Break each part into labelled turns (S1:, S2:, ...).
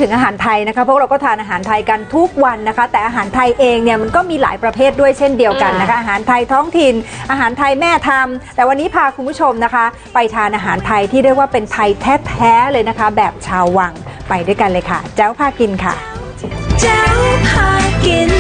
S1: ถึงอาหารไทยนะคะพวกเราก็ทานอาหารไทยกันทุกวันนะคะแต่อาหารไทยเองเนี่ยมันก็มีหลายประเภทด้วยเช่นเดียวกันนะคะอาหารไทยท้องถิ่นอาหารไทยแม่ทำแต่วันนี้พาคุณผู้ชมนะคะไปทานอาหารไทยที่เรียกว่าเป็นไทยแท้ๆเลยนะคะแบบชาววังไปด้วยกันเลยค่ะแจ้วพากินค่ะแจ้วพากิน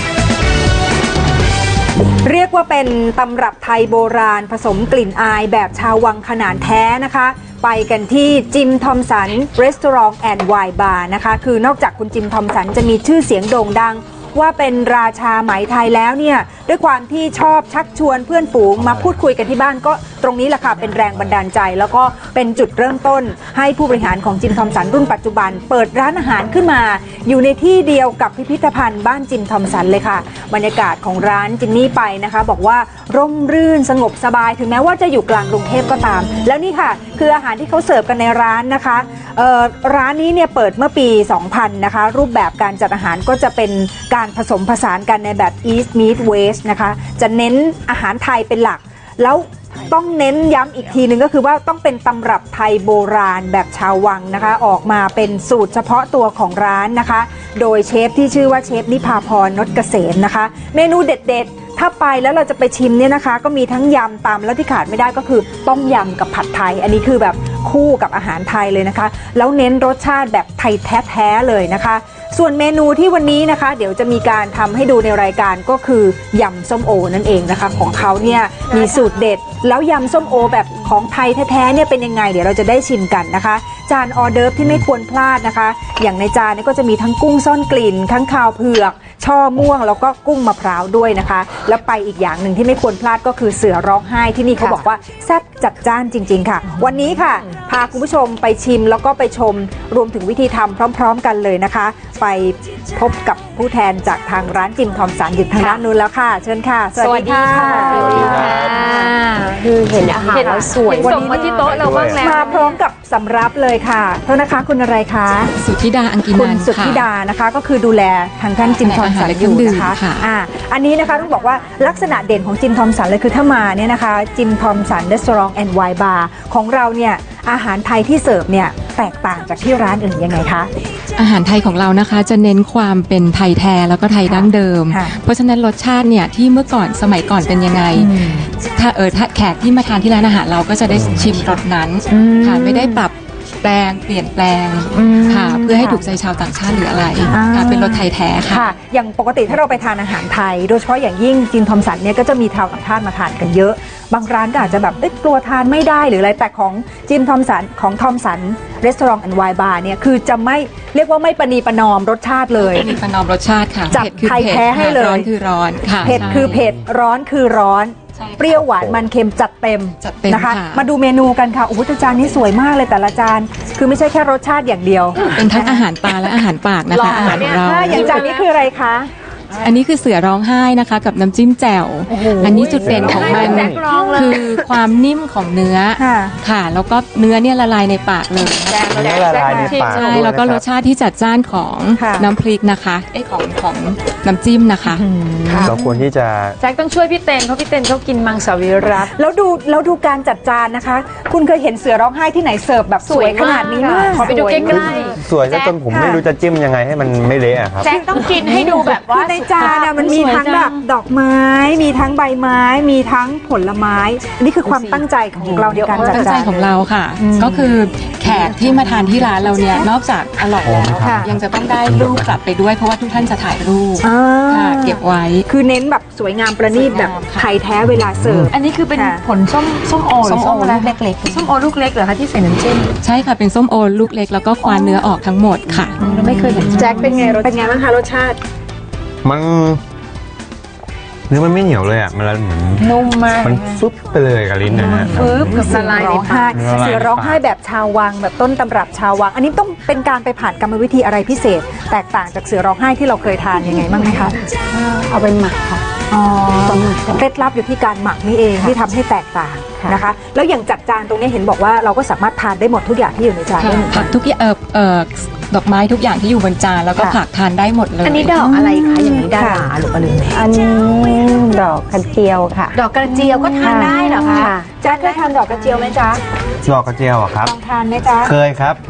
S1: เรียกว่าเป็นตำรับไทยโบราณผสมกลิ่นอายแบบชาววังขนาดแท้นะคะไปกันที่จิมทอมสันรีสอร์ทแอนด์ไวน์บาร์นะคะคือนอกจากคุณจิมทอมสันจะมีชื่อเสียงโด่งดังว่าเป็นราชาไหมไทยแล้วเนี่ยด้วยความที่ชอบชักชวนเพื่อนฝูงมาพูดคุยกันที่บ้านก็ตรงนี้แหละค่ะเป็นแรงบันดาลใจแล้วก็เป็นจุดเริ่มต้นให้ผู้บริหารของจิมทอมสันรุ่นปัจจุบันเปิดร้านอาหารขึ้นมาอยู่ในที่เดียวกับพิพิธภัณฑ์บ้านจิมทอมสันเลยค่ะบรรยากาศของร้านจินนี่ไปนะคะบอกว่าร่มรื่นสงบสบายถึงแม้ว่าจะอยู่กลางกรุงเทพก็ตามแล้วนี่ค่ะคืออาหารที่เขาเสิร์ฟกันในร้านนะคะร้านนี้เนี่ยเปิดเมื่อปี 2000 นะคะรูปแบบการจัดอาหารก็จะเป็นการผสมผสานกันในแบบ East Meet West นะคะจะเน้นอาหารไทยเป็นหลักแล้วต้องเน้นย้ำอีกทีนึงก็คือว่าต้องเป็นตำรับไทยโบราณแบบชาววังนะคะออกมาเป็นสูตรเฉพาะตัวของร้านนะคะโดยเชฟที่ชื่อว่าเชฟนิพาพรนชเกษมนะคะเมนูเด็ดๆถ้าไปแล้วเราจะไปชิมเนี่ยนะคะก็มีทั้งยำตามแล้วที่ขาดไม่ได้ก็คือต้มยำกับผัดไทยอันนี้คือแบบคู่กับอาหารไทยเลยนะคะแล้วเน้นรสชาติแบบไทยแท้ๆเลยนะคะส่วนเมนูที่วันนี้นะคะเดี๋ยวจะมีการทำให้ดูในรายการก็คือยำส้มโอนั่นเองนะคะของเขาเนี่ยมีสูตรเด็ดแล้วยำส้มโอแบบของไทยแท้ๆเนี่ยเป็นยังไงเดี๋ยวเราจะได้ชิมกันนะคะจานออเดิร์ฟที่ไม่ควรพลาดนะคะอย่างในจานนี้ก็จะมีทั้งกุ้งซ่อนกลิ่นทั้งข้าวเผือกช่อม่วงแล้วก็กุ้งมะพร้าวด้วยนะคะแล้วไปอีกอย่างหนึ่งที่ไม่ควรพลาดก็คือเสือร้องไห้ที่นี่เขาบอกว่าแซ่บจัดจ้านจริงๆค่ะวันนี้ค่ะพาคุณผู้ชมไปชิมแล้วก็ไปชมรวมถึงวิธีทำพร้อมๆกันเลยนะคะไปพบกับผู้แทนจากทางร้านจิมทอมสันอยู่ทางด้านนู้นแล้วค่ะเชิญค่ะสวัสดีค่ะ
S2: สวัสดีค่ะคือเห็นอาหารแล้วสวย
S1: วันนี้มาที่โต๊ะเราบ้างแล้วมาพร้อมกับสำรับเลยค่ะโทษนะคะคุณอะไรคะ
S3: สุทธิดาอังกินัน
S1: คุณสุทธิดานะคะก็คือดูแลทางท่านจิมทอมสันอยู่นะคะอันนี้นะคะต้องบอกว่าลักษณะเด่นของจิมทอมสันเลยคือถ้ามาเนี่ยนะคะจิมทอมสันรีสอร์ทแอนด์ไวน์บาร์ของเราเนี่ยอาหารไทยที่เสิร์ฟเนี่ยแตกต่างจากที่ร้านอื่นยังไงคะ
S3: อาหารไทยของเรานะคะจะเน้นความเป็นไทยแท้แล้วก็ไทยดั้งเดิมเพราะฉะนั้นรสชาติเนี่ยที่เมื่อก่อนสมัยก่อนเป็นยังไงถ้าแขกที่มาทานที่ร้านอาหารเราก็จะได้ชิมรสนั้นค่ะไม่ได้ปรับแปลงเปลี่ยนแปลงค่ะเพื่อให้ถูกใจชาวต่างชาติหรืออะไรค่ะเป็นรสไทยแท้ค่ะ
S1: อย่างปกติถ้าเราไปทานอาหารไทยโดยเฉพาะอย่างยิ่งจิมทอมสันเนี่ยก็จะมีชาวต่างชาติมาทานกันเยอะบางร้านก็อาจจะแบบกลัวทานไม่ได้หรืออะไรแต่ของจิมทอมสันของทอมสันรีสอร์ทแอนด์ไวน์บาร์เนี่ยคือจะไม่เรียกว่าไม่ประนีประนอมรสชาติเลย
S3: ประนีประนอมรสชาติค่ะ
S1: จับไทยแท้ให้เลย
S3: ร้อนคือร้อนค่ะ
S1: เผ็ดคือเผ็ดร้อนคือร้อนเปรี้ยวหวานมันเค็มจัดเต็มนะคะมาดูเมนูกันค่ะโอ้โหจานนี้สวยมากเลยแต่ละจานคือไม่ใช่แค่รสชาติอย่างเดียว
S3: เป็นทั้งอาหารตาและอาหารปากนะคะอาหารของเรา
S1: อย่างจานนี้คืออะไรคะ
S3: อันนี้คือเสือร้องไห้นะคะกับน้ำจิ้มแจ่วอันนี้จุดเด่นของมันคือความนิ่มของเนื้อค่ะแล้วก็เนื้อเนี่ยละลายในปากเลย
S4: ละลายในปาก
S3: ใช่แล้วก็รสชาติที่จัดจ้านของน้ำพริกนะคะของน้ำจิ้มนะคะ
S4: เราควรที่จะ
S2: แจ็คต้องช่วยพี่เต้นเพราะพี่เต้นเขากินมังสวิรัติ
S1: แล้วดูการจัดจานนะคะคุณเคยเห็นเสือร้องไห้ที่ไหนเสิร์ฟแบบสวยขนาดนี้มาก
S2: ขอไปดูใกล้
S4: ๆสวยจนผมไม่รู้จะจิ้มยังไงให้มันไม่เละครับ
S2: แจ็คต้องกินให้ดูแบบว่า
S1: ในจานมันมีทั้งแบบดอกไม้มีทั้งใบไม้มีทั้งผลไม้อันนี้คือความตั้งใจของเราในการจัดจาน
S3: ของเราค่ะก็คือแขกที่มาทานที่ร้านเราเนี่ยนอกจากอร่อยแล้วยังจะต้องได้รูปกลับไปด้วยเพราะว่าทุกท่านจะถ่ายรูปเก็บไว้
S1: คือเน้นแบบสวยงามประณีตแบบไทยแท้เวลาเสิร์ฟ
S2: อันนี้คือเป็นผลส้มโอหรือส้มโอลูกเล็กๆส้มโอลูกเล็กเหรอคะที่ใส่น้ำจิ้ม
S3: ใช่ค่ะเป็นส้มโอลูกเล็กแล้วก็ควานเนื้อออกทั้งหมดค่ะ
S2: เราไม่เคยเห็น
S1: แจ็คเป็นไงบ้างคะรสชาติ
S4: มันเนื้อมันไม่เหนียวเลยอ่ะมันเหมือน
S2: นุ่มมาก
S4: มันฟึบไปเลยกับลิ้นนะฮะ
S1: ฟึบกับเสือร้องไห้เสือร้องไห้แบบชาววังแบบต้นตำรับชาววังอันนี้ต้องเป็นการไปผ่านกรรมวิธีอะไรพิเศษแตกต่างจากเสือร้องไห้ที่เราเคยทานยังไงบ้างไหมคะ
S2: เอาไปหมักค่ะ
S1: เคล็ดลับอยู่ที่การหมักนี่เองที่ทำให้แตกต่างนะคะแล้วอย่างจัดจานตรงนี้เห็นบอกว่าเราก็สามารถทานได้หมดทุกอย่างที่อยู่ในจานได้
S3: ผักทุกอย่างดอกไม้ทุกอย่างที่อยู่บนจานแล้วก็ผักทานได้หมดเลย
S2: อันนี้ดอกอะไรคะอย่างนี้ดาราหรืออะไร
S5: อันนี้ดอกกระเจียวค่ะ
S2: ดอกกระเจียวก็ทานได้เหรอคะ
S1: จ๊ะเคยทานดอกกระเจียวไหมจ๊ะ
S4: ดอกกระเจียวครับ
S1: ลองทานไหมจ๊ะ
S4: เคยครับ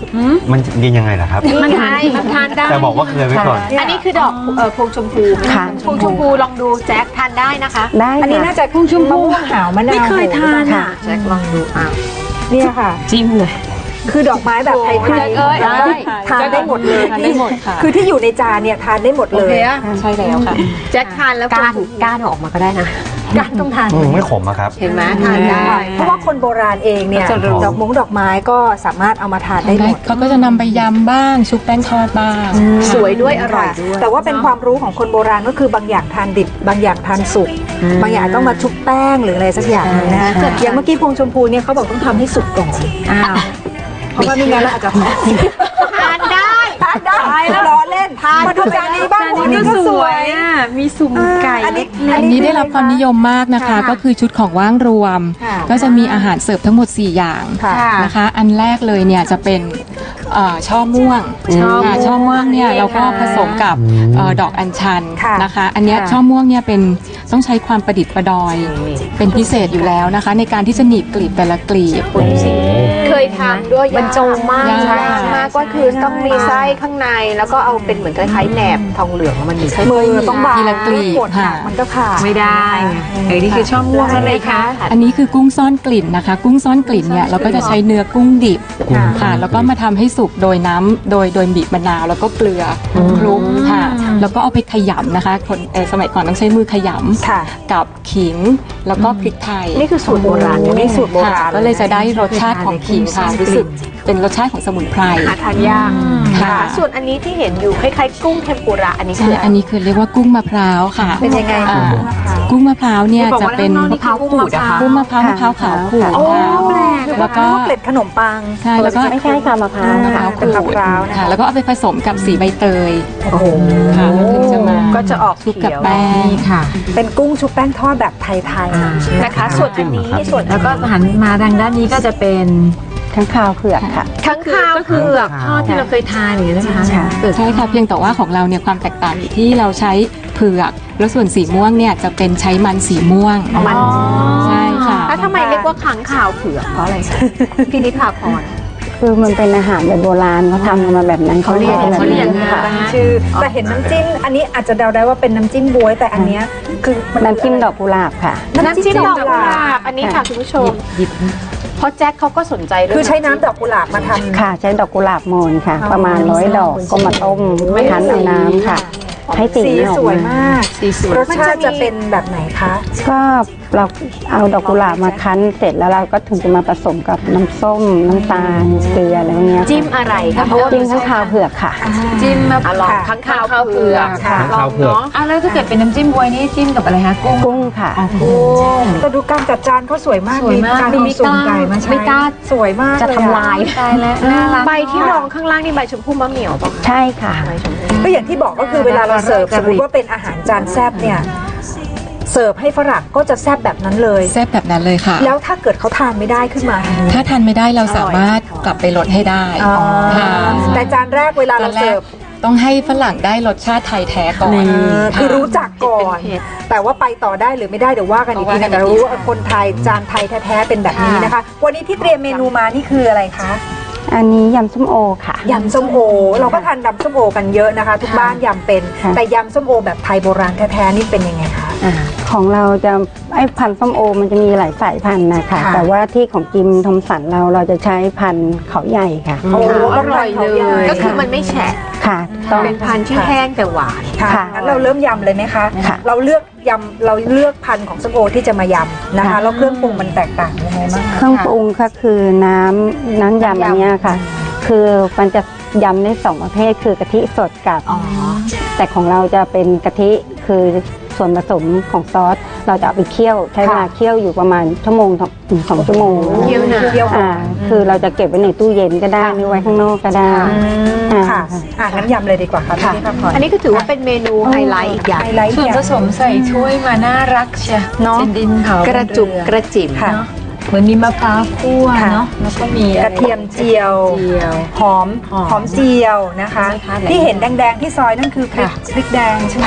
S4: มันกินยังไงล่ะครับ
S2: มันทานได้
S4: แต่บอกว่าเคยไว้ก่อน
S2: อันนี้คือดอกพวงชมพู
S5: ค่ะ
S2: พวงชมพูลองดูแจ็คทานได้นะคะ
S5: ได้
S1: อันนี้
S5: ค่ะ
S1: น่าจะพุ่งชมพูมะม่วงหาวมะนาว
S2: ไม่เคยทาน
S5: ค่ะ
S2: อ่ะแจ็คลองดูอ้าว
S1: เนี่ยค่ะ
S2: จิ้มเลย
S1: คือดอกไม้แบบไทย
S2: โอ้ย
S1: ๆ
S2: เอ้ย
S1: ทานได้หมดเลย
S3: ทานได้หมดค่ะ
S1: คือที่อยู่ในจานเนี่ยทานได้หมดเลย
S3: ใช่แล้วค่ะ
S2: แจ็คทานแล้วก้านออกมาก็ได้นะก้านต้องทาน
S4: ไม่ขมอะครับ
S2: เห็นไหมทานได้
S1: เพราะว่าคนโบราณเองเนี่ย
S4: จะรู้
S1: ดอกไม้ก็สามารถเอามาทานได้หมด
S3: เขาก็จะนำไปยำบ้างชุบแป้งทอดบ้าง
S2: สวยด้วยอร่อยด้วย
S1: แต่ว่าเป็นความรู้ของคนโบราณก็คือบางอย่างทานดิบบางอย่างทานสุกบางอย่างต้องมาชุบแป้งหรืออะไรสักอย่างนึงนะอย่างเมื่อกี้พวงชมพูเนี่ยเขาบอกต้องทำให้สุกก่อน
S2: อ้าว
S1: เพราะว่าไม่งั้นเราอาจจะ
S2: ทานได้
S1: ทานได้ล้อเล่นมาดูจานนี้บ้าง
S2: อันนี้ก็สวยอ่ะมีสุ่มไก่
S1: อันนี้
S3: อันนี้ได้รับความนิยมมากนะคะ ก็คือชุดของว่างรวม
S1: ค่ะ
S3: ก็จะมีอาหารเสิร์ฟทั้งหมด 4 อย่าง
S1: ค่ะ
S3: นะคะ อันแรกเลยเนี่ยจะเป็นช่อม่วงค่ะช่อม่วงเนี่ยเราก็ผสมกับดอกอัญชัน
S1: ค่ะ
S3: นะคะ อันเนี้ยช่อม่วงเนี่ยเป็นต้องใช้ความประดิษฐ์ประดอย เป็นพิเศษอยู่แล้วนะคะ ในการที่จะหนีบกลีบแต่ละกลีบ
S2: เคยทำด้วยบรรจงมาก
S3: ยาก
S2: ยากมากก็คือต้องมีไส้ข้างในแล้วก็เอาเป็นเหมือนคล้ายๆแหนบทองเหลืองมันมีไส้
S1: มือต้องบาง
S3: ทีละกลีบ
S1: ปวดหัก
S3: ค่ะ
S1: มันก็ขาด
S2: ไม่ได้ไอ้นี่คือช่อม่วงอะไรคะ
S3: อันนี้คือกุ้งซ่อนกลิ่นนะคะ กุ้งซ่อนกลิ่นเนี่ยเราก็จะใช้เนื้อกุ้งดิบค่ะแล้วก็มาทำให้สุกโดยน้ำโดยบีบมะนาวแล้วก็เกลือคลุกค่ะแล้วก็เอาไปขยำนะคะคนสมัยก่อนต้องใช้มือขย
S1: ค่ะ
S3: ำกับขิงแล้วก็พริกไทย
S2: นี่คือสูตรโบราณ
S1: นี่สูตรโบราณ
S3: ค่ะก็เลยจะได้รสชาติของขิงค่ะรู้สึกเป็นรสชาติของสมุนไพร
S2: หาทานยาก
S3: ค่ะ
S2: ส่วนอันนี้ที่เห็นอยู่คล้ายๆกุ้งเทมปุระอันนี้คื
S3: ใช่
S2: ออะไร
S3: อันนี้คือเรียกว่ากุ้งมะพร้าวค่ะ
S1: เป็นยังไง
S3: อ่า
S1: กุ้งมะพร้าว
S3: กุ้งมะพร้าวเนี่ย
S2: ที่บอก
S3: จะ
S2: ว่า
S3: เป็น
S2: ข้างนอกนี่คือกุ้งมะพร้าว
S3: กุ้งมะพร้าวมะพร้าวขาวขูด
S5: โอ้
S3: ค่ะ
S2: แปลก
S3: แล้วก็
S1: เกล็ดขนมปัง
S3: ใช่แล้วก็
S5: ไม่ใช่ค่ะมะพร้าว
S3: มะพร้าว
S1: เป็นมะพร้าวนะคะ
S3: ค่ะแล้วก็เอาไปผสมกับสีใบเตย
S1: โอ้โห
S3: ค่ะแล้วถึงจะมา
S2: ก็จะออก
S3: ชุบกับ
S2: เขียว
S3: แป้ง
S2: ค่ะ
S1: เป็นกุ้งชุบแป้งทอดแบบไทยๆ
S2: นะคะ ส่วนอันนี้ส่วน
S6: แล้วก็หันมาทางด้านนี้ก็จะเป็น
S5: ข้างคาวเผือกค่ะ
S2: ข้างคาว
S6: ก็คือเผือกทอดที่เราเคยทานอย่างนี้ใช่ไหมคะ
S3: ใช่ค่ะเพียงแต่ว่าของเราเนี่ยความแตกต่างอยู่ที่เราใช้เผือกแล้วส่วนสีม่วงเนี่ยจะเป็นใช้มันสีม่วง
S2: มัน
S3: ใช่ค่ะ
S2: แล้วทำไมเรียกว่าค้างคาวเผือกเพราะอะไรคะพี่นิพาพร
S5: คือมันเป็นอาหารแบบโบราณเขาทำกันมาแบบนั้นเขาเรียกกันแบบ
S6: เขาเรียก
S5: นั้นค่ะ
S1: ตั้งชื่อแต่เห็นน้ำจิ้มอันนี้อาจจะเดาได้ว่าเป็นน้ำจิ้มบ๊วยแต่อันเนี้ยคือมั
S5: น้ำจิ้มดอกกุหลาบค่ะ
S2: น้ำจิ้มดอกกุหลาบอันนี้ค่ะคุณผู้ชมเพราะแจ็คเขาก็สนใจเรื่
S1: คือใช้น้ำดอกกุหลาบมาทำ
S5: ค่ะใช้ดอกกุหลาบโมนค่ะ ประมาณ100 ดอกก็มาต้มคั้นเอาน้ำค่ะ ให้สี
S1: สี
S5: ออก
S1: สวย
S5: มา
S1: มากรสชาติจะเป็นแบบไหนคะ
S5: ก็เราเอาดอกกุหลาบมาคั้นเสร็จแล้วเราก็ถึงจะมาผสมกับน้ำส้มน้ำตาลเกลืออะไรพวกเนี้ยค่ะ
S2: จิ้มอะไรคะเพราะว่า
S5: จิ้มข้างคาวเผือกค่ะ
S6: จิ้มมะ
S2: ลองค้างคาวเผือก
S1: ค่ะ
S2: ลองเนาะ
S6: อ่ะแล้วถ้าเกิดเป็นน้ำจิ้มบวยนี่จิ้มกับอะไรคะกุ้ง
S5: กุ้งค่ะ
S1: แต่ดูการจัดจานเขาสวยมาก
S6: สวยมาก
S1: การ
S6: ดู
S1: เอา
S6: ไม่
S1: สุ่
S6: ก
S1: ม
S6: ล้า
S1: ไก่มาใช้
S6: ไม่กล้า
S1: สวยมาก
S5: จะทำลาย
S6: ตายแล้วน่ารัก
S2: ใบที่รองข้างล่างนี่ใบชมพูมะเหมี่ยวป่ะคะ
S5: ใช่ค่ะ
S1: ก็อย่างที่บอกก็คือเวลาเราเสิร์ฟสมมติว่าเป็นอาหารจานแซ่บเนี่ยเสิร์ฟให้ฝรั่งก็จะแซ่บแบบนั้นเลย
S3: แซ่บแบบนั้นเลยค่ะ
S1: แล้วถ้าเกิดเขาทานไม่ได้ขึ้นมา
S3: ถ้าทานไม่ได้เราสามารถกลับไปลดให้ได้ค่ะ
S1: แต่จานแรกเวลา
S3: ตอ
S1: เรา
S3: นแร
S1: เสิ
S3: ก
S1: ร์ฟ
S3: ต้องให้ฝรั่งได้รสชาติไทยแท้ก่อน
S1: คือรู้จักก่อน แต่ว่าไปต่อได้หรือไม่ได้เดี๋ยวว่ากันอีกทีนะแต่รู้ว่าคนไทยจานไทยแท้ๆเป็นแบบนี้นะคะ วันนี้ที่เตรียมเมนูมานี่คืออะไรคะ
S5: อันนี้ยำส้มโอค่ะ
S1: ยำส้มโอเราก็ทานยำส้มโอกันเยอะนะคะ ทุกบ้านยำเป็น
S5: ค่ะ
S1: แต่ยำส้มโอแบบไทยโบราณแท้ๆนี่เป็นยังไงคะ
S5: ของเราจะไอ้พันธุ์ส้มโอมันจะมีหลายสายพันธุ์นะคะ
S1: ค่ะ
S5: แต่ว่าที่ของจิมทอมสันเราจะใช้พันธุ์เขาใหญ่ค่ะ
S1: โอ้อร่อยเลย
S2: ก็คือมันไม่แฉะ
S5: ค่ะต้อง
S2: เป็นพันธุ์ที่แห้งแต่หวาน
S1: ค่ะ
S5: ค่ะ
S1: งั้นเราเริ่มยำเลยไหมคะ
S5: ค่ะ
S1: เราเลือกพันธุ์ของส้มโอที่จะมายำนะคะ
S5: ค่ะ
S1: แล้วเครื่องปรุงมันแตกต่างยังไงบ้าง
S5: เครื่องปรุงก็คือน้ำยำอันเนี้ยค่ะ คือมันจะยำได้2ประเภทคือกะทิสดกับแต่ของเราจะเป็นกะทิคือส่วนผสมของซอสเราจะเอาไปเคี่ยวใช้เวลาเคี่ยวอยู่ประมาณชั่วโมงถึง2 ชั่วโมง
S2: เคี่ยวนาน
S1: เคี่ยวหอม
S5: คือเราจะเก็บไว้ในตู้เย็นก็ได้หรือไว้ข้างนอกก็ได้
S1: ค่ะงั้นยำเลยดีกว่าค่ะพี่พักผ่อน
S2: อันนี้ก็ถือว่าเป็นเมนูไฮไลท์อีกอย่าง
S1: ไฮไลท์
S6: ส่วนผสมใส่ถ้วยมาน่ารักเชีย
S1: เนาะ
S6: เป็นดินเผาก
S2: ระจุกกระจิ๋ม
S1: ค่ะ
S6: เนาะเหมือนมีมะพร้าวคั่ว
S1: ค่ะ
S6: เนาะแล้วก็มี
S1: กระเทียมเจียว หอมเจียวนะคะ ที่เห็นแดงๆที่ซอยนั่นคือพริกแดงใช่ไหม
S5: ค่ะ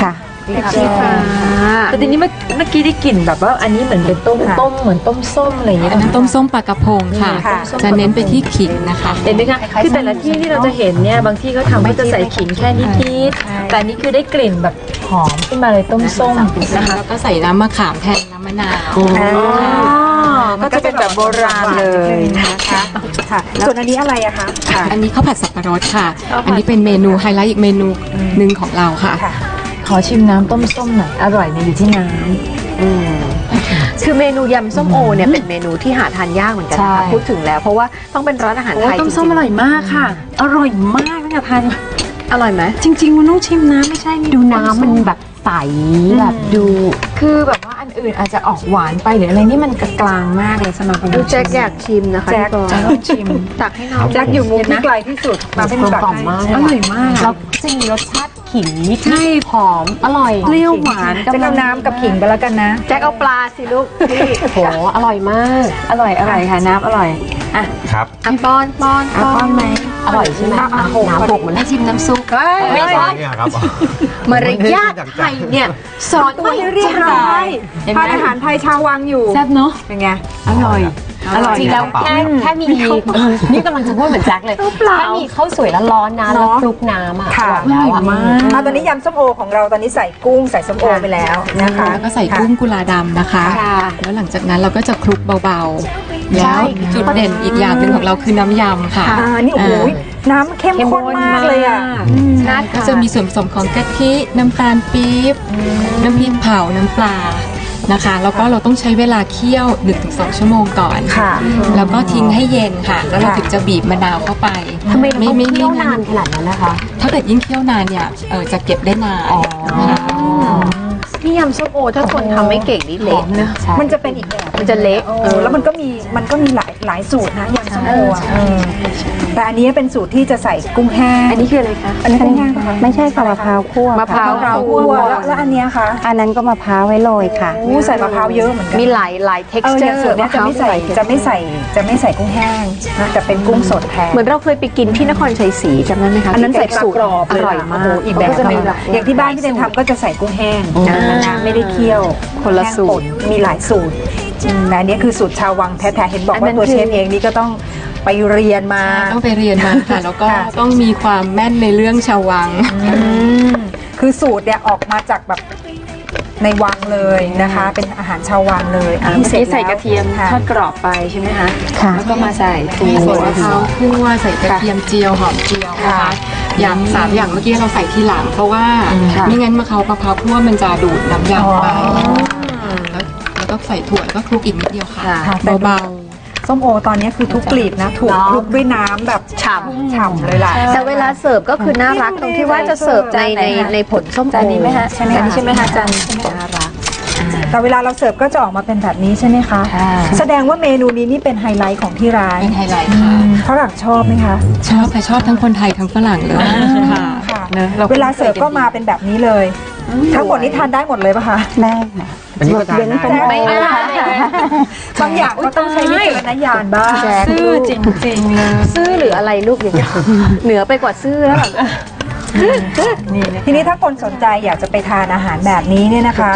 S6: ขี้ฟ้าแต่ทีนี้เมื่อกี้ได้กลิ่นแบบว่าอันนี้เหมือนเป็นต้มเหมือนต้มส้มอะไรอย่างเงี้ย
S3: อันนั้นต้มส้มปลากระพงค่ะ จะเน้นไปที่ขิงนะคะ
S6: เห็นไหมคะคือแต่ละที่ที่เราจะเห็นเนี่ยบางที่เขาทำให้จะใส่ขิงแค่นิดๆแต่อันนี้คือได้กลิ่นแบบหอมขึ้นมาเลยต้มส้มนะคะ
S3: แล้วก็ใส่น้ำมะขามแทนน้ำมะนาว
S6: ก็จะเป็นแบบโบราณเลยนะคะ
S1: ค่ะส่วนอันนี้อะไรอะคะ
S3: อันนี้ข้าวผัดสับปะรดค่ะ อันนี้เป็นเมนูไฮไลท์อีกเมนูหนึ่งของเราค่ะ
S6: ขอชิมน้ำต้มส้มหน่อยอร่อยเนี่ยอยู่ที่น้ำ
S2: คือเมนูยำส้มโอเนี่ยเป็นเมนูที่หาทานยากเหมือนกันนะคะพูดถึงแล้วเพราะว่าต้องเป็นร้านอาหารไทยจริงๆ
S6: ต้มส้มอร่อยมากค่ะ อร่อยมากตั้งแต่ทาน
S2: อร่อยไหม
S6: จริงๆมันต้องชิมนะไม่ใช่ดูน้ำมันแบบใสแบบดูคือแบบว่าอันอื่นอาจจะออกหวานไปหรืออะไรนี่มันกลางมากเลยสำหรับคน
S2: ดูแจ็คอยากชิมนะคะ
S1: แจ็ค
S2: พี่ปอชิมตักให้น้อง
S1: แจ็คอยู่มุมที่ไกลที่สุดมาเป็นแบบ
S6: อร่อยมาก
S2: แล้วจะมีรสชาติขิงนิดใช่หอมอร่อย
S6: เปรี้ยวหวาน
S1: จะเอาน้ำกับขิงไปแล้วกันนะ
S2: แจ็คเอาปลาสิลูกพี่โหอร่อยมาก
S6: อร่อยค่ะน้ำอร่อยอ่ะ
S4: ครับ
S2: อ่ะป้อนป้อนไหมอร่อยใช่ไหมน้ำหกเหมือนให้ชิมน้ำซุปไม่ใช่
S4: เนี่ยครับ
S2: มารยาทไทยเนี่ยสอน
S1: ตัวเรียบร้อยทานอาหารไทยชาววังอยู่
S6: แซ่บเนาะ
S1: เป็นไง
S6: อร่อยจริงแล้ว
S2: แค่มีนี่กำลังจะพูดเหมือนแจ็คเลยแค่มีข้าวสวยร้อนๆนะแล้วคลุกน้ำอ่ะ
S1: ค่ะ
S2: อร่อยมาก
S1: เอาตอนนี้ยำส้มโอของเราตอนนี้ใส่กุ้งใส่ส้มโอไปแล้วนะคะ
S3: แล้วก็ใส่กุ้งกุลาดำนะคะ แล้วหลังจากนั้นเราก็จะคลุกเบาๆ แล้วจุดเด่นอีกอย่างหนึ่งของเราคือน้ำยำค่ะ
S1: นี่โอ้โหน้ำเข้มข้นมากเลยอ่ะ
S3: ก็จะมีส่วนผสมของกะทิน้ำตาลปี๊บน้ำพริกเผาน้ำปลานะคะ แล้วก็เราต้องใช้เวลาเคี่ยว 1-2 ชั่วโมงก่อน
S1: ค่ะ
S3: แล้วก็ทิ้งให้เย็นค่ะ แล้วเราถึงจะบีบมะนาวเข้าไป
S2: ทำไมเราต้องเคี่ยวนานขนาดนั้นนะคะ
S3: ถ้าเกิดยิ่งเคี่ยวนานเนี่ยจะเก็บได้นานนะคะ
S2: พี่ยำส้มโอถ้าคนทำไม่เก่งนี่เละนะ
S1: มันจะเป็นอีกแบบ
S2: มันจะเละ
S1: แล้วมันก็มีหลายสูตรนะยำส้มโออ่ะแต่อันนี้เป็นสูตรที่จะใส่กุ้งแห้ง
S2: อันนี้คืออะไรคะ
S1: อันนี้กุ้งแห้งปะคะ
S5: ไม่ใช่ค่ะมะพร้าวคั่ว
S2: มะพร้าว
S1: คั่วแล้วอันเนี้ยคะ
S5: อันนั้นก็มะพร้าวไว้โรยค่ะ
S1: ใส่มะพร้าวเยอะเหมือนกัน
S2: มีหลาย
S1: อย่าง
S2: texture
S1: ส่วนเนี้ยจะไม่ใส่กุ้งแห้งนะแต่เป็นกุ้งสดแทน
S2: เหมือนเราเคยไปกินที่นครชัยศรีจำได้ไหมคะ
S1: อันนั้นใส่ปลากรอบ
S2: อร่อยมาก
S1: อีกแบบจะมีอย่างที่บ้านที่เดนทำก็จะใส่กุ้งแห้งนะไม่ได้เคี่ยว
S2: คนละสูตร
S1: แห้งป่นมีหลายสูตรแต่อันนี้คือสูตรชาววังแท้ๆเห็นบอกว่าตัวเชฟเองนี่ก็ต้องไปเรียนมา
S3: ต้องไปเรียนมาค่ะ แล้วก็ต้องมีความแม่นในเรื่องชาววัง
S1: คือสูตรเนี่ยออกมาจากแบบในวังเลยนะคะ เป็นอาหารชาววังเลย
S6: เมื่อกี้ใส่กระเทียมทอดกรอบไปใช่ไหมคะ
S5: ค่ะ
S6: แล้วก็มาใส่
S3: มีส่วนมะพร้าวคั่วใส่กระเทียมเจียวหอมเจียวนะคะอย่าง3อย่างเมื่อกี้เราใส่ทีหลังเพราะว่าไม่งั้นมะพร้าวคั่วมันจะดูดน้ำยำไปแล้วก็ใส่ถั่วก็คลุกอีกนิดเดียวค่ะเบา
S1: ส้มโอตอนนี้คือทุกกลีบนะถูกคลุกด้วยน้ำแบบฉ่ำเลยล่ะ
S2: แต่เวลาเสิร์ฟก็คือน่ารักตรงที่ว่าจะเสิร์ฟในผลส้มโอ
S6: จานนี้ไหมฮะ
S1: ใช่ไหมคะ
S6: ใช่ไหมคะจาน
S2: น่ารัก
S1: แต่เวลาเราเสิร์ฟก็จะออกมาเป็นแบบนี้ใช่ไหมคะ แสดงว่าเมนูนี้นี่เป็นไฮไลท์ของที่ร้าน
S3: ๆเป็นไฮไลท์ค่ะ
S1: ฝรั่งชอบไหมคะ
S3: ชอบค่ะชอบทั้งคนไทยทั้งฝรั่งเลยค่ะ
S1: ค่ะเวลาเสิร์ฟก็มาเป็นแบบนี้เลย ทั้งหมดนี้ทานได้หมดเลยปะคะ
S5: ได้ค่ะ
S4: อันนี้ก็ทานได้
S2: ไม่ได้
S1: บางอย่างก็ต้องใช้วิจารณญาณบ้าง
S6: ซื่อจริงๆเลย
S2: ซื่อหรืออะไรลูกอย่างเงี้ยเหนือไปกว่าซื่อแล้ว
S1: ทีนี้ถ้าคนสนใจอยากจะไปทานอาหารแบบนี้เนี่ยนะคะ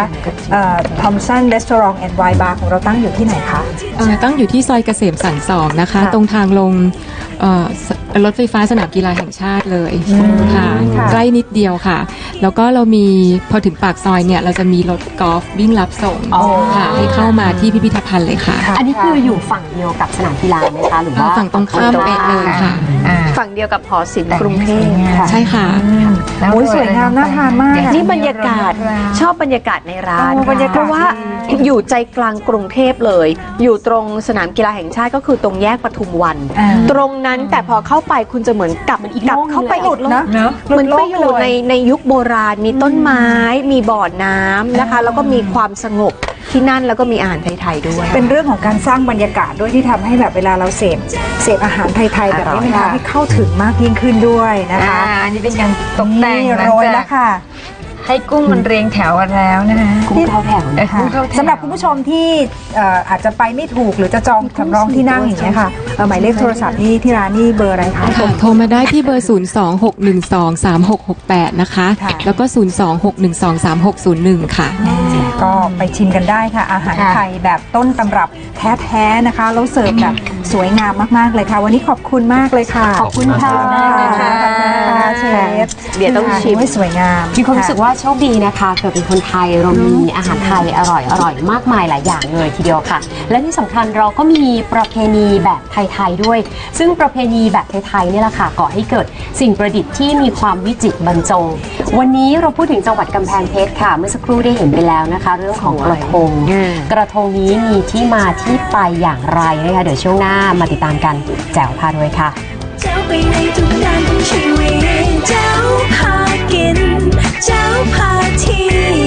S1: Thompson Restaurant and Wine Bar ของเราตั้งอยู่ที่ไหนคะ
S3: ตั้งอยู่ที่ซอยเกษมสัน2นะคะ ตรงทางลงรถไฟฟ้าสนามกีฬาแห่งชาติเลยค่ะใกล้นิดเดียวค่ะ แล้วก็เรามีพอถึงปากซอยเนี่ยเราจะมีรถกอล์ฟวิ่งรับส่งค่ะให้เข้ามาที่พิพิธภัณฑ์เลยค่ะ
S2: อันนี้คืออยู่ฝั่งเดียวกับสนามกีฬาไหมคะหรือว่า
S3: ฝั่งตรงข้ามเป๊ะเลยค่ะ
S2: ฝั่งเดียวกับหอศิลป์กรุงเทพ
S3: ใช่ค่ะ
S1: โอ้ยสวยงามน่าทานมาก
S2: นี่บรรยากาศชอบบรรยากาศในร้าน
S1: บรรยากาศ
S2: เพราะว่าอยู่ใจกลางกรุงเทพเลย อยู่ตรงสนามกีฬาแห่งชาติก็คือตรงแยกปทุมวัน ตรงนั้นแต่พอเข้าไปคุณจะเหมือนกลับเข้าไปอีกโลกเหมือนไปอยู่ในยุคโบราณมีต้นไม้มีบ่อน้ำนะคะ แล้วก็มีความสงบที่นั่นแล้วก็มีอาหารไทยๆด้วย
S1: เป็นเรื่องของการสร้างบรรยากาศด้วยที่ทำให้แบบเวลาเราเสพอาหารไทยๆแบบนี้มันทำให้เข้าถึงมากยิ่งขึ้นด้วยนะคะ
S6: อันนี้เป็นการตกแต่ง
S1: นี่โรยแล้วค่ะ
S6: ให้กุ้งมันเรียงแถวกันแล้วนะคะ
S2: กุ้งเข้าแถว
S6: กุ้งเข้าแถว
S1: สำหรับคุณผู้ชมที่อาจจะไปไม่ถูกหรือจะจองสำรองที่นั่งอย่างเงี้ยค่ะหมายเลขโทรศัพท์นี่ที่ร้านนี่เบอร์อะไรคะ
S3: ค่ะโทรมาได้ที่เบอร์ 026123668 นะคะ
S1: ค่ะ
S3: แล้วก็ 026123601 ค่ะ
S1: ก็ไปชิมกันได้ค่ะ อาหารไทยแบบต้นตำรับแท้ๆนะคะแล้วเสิร์ฟแบบสวยงามมากๆเลยค่ะ วันนี้ขอบคุณมากเลยค่ะ
S2: ขอบคุณค่ะ
S1: ขอบคุณค่ะเชฟ
S2: เดี๋ยวต้องชิม
S1: ให้สวยงาม
S7: มีความรู้สึกว่าโชคดีนะคะเกิดเป็นคนไทยเรามีอาหารไทยอร่อยมากมายหลายอย่างเลยทีเดียวค่ะ และที่สำคัญเราก็มีประเพณีแบบไทยๆด้วย ซึ่งประเพณีแบบไทยๆนี่แหละค่ะก่อให้เกิดสิ่งประดิษฐ์ที่มีความวิจิตรบรรจง วันนี้เราพูดถึงจังหวัดกำแพงเพชรค่ะเมื่อสักครู่ได้เห็นไปแล้วนะคะ เรื่องของกระทงกระทงนี้มีที่มาที่ไปอย่างไรนะคะเดี๋ยวช่วงหน้ามาติดตามกันแจ๋วพาด้วยค่ะ
S8: เจ้าไปในทุกด้านของชีวิตเจ้าพากินเจ้าพาเที่ยว